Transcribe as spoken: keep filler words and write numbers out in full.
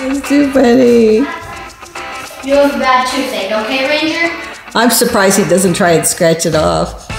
That's too funny. You have a bad toothache, okay, Ranger? I'm surprised he doesn't try and scratch it off.